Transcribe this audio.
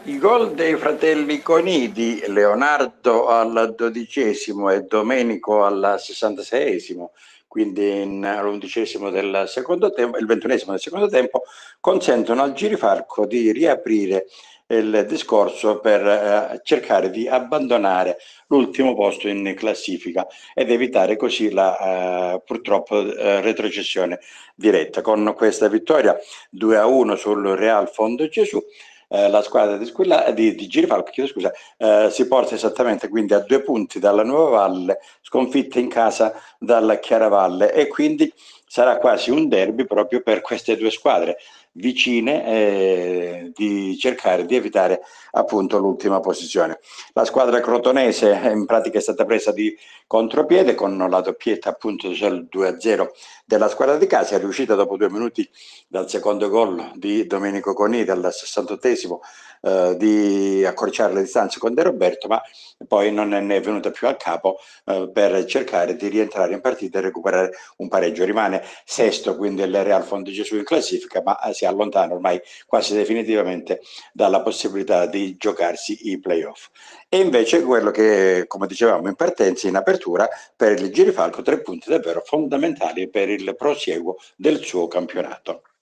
I gol dei fratelli Conidi, Leonardo al 12° e Domenico al 66°, quindi all'11° del secondo tempo, il 21° del secondo tempo, consentono al Girifalco di riaprire il discorso per cercare di abbandonare l'ultimo posto in classifica ed evitare così la purtroppo retrocessione diretta. Con questa vittoria 2-1 sul Real Fondo Gesù, la squadra di Girifalco, chiedo scusa, si porta esattamente quindi a 2 punti dalla Nuova Valle, sconfitta in casa dalla Chiaravalle, e quindi sarà quasi un derby proprio per queste due squadre vicine, di cercare di evitare appunto l'ultima posizione. La squadra crotonese in pratica è stata presa di contropiede con la doppietta appunto del 2-0 della squadra di casa, è riuscita dopo 2 minuti dal secondo gol di Domenico Conì dal 68° di accorciare le distanze con De Roberto, ma poi non ne è venuta più a capo per cercare di rientrare in partita e recuperare un pareggio. Rimane sesto quindi il Real Fondo Gesù in classifica, ma si allontana ormai quasi definitivamente dalla possibilità di giocarsi i playoff. E invece quello che, come dicevamo in partenza, in apertura, per il Girifalco 3 punti davvero fondamentali per il prosieguo del suo campionato.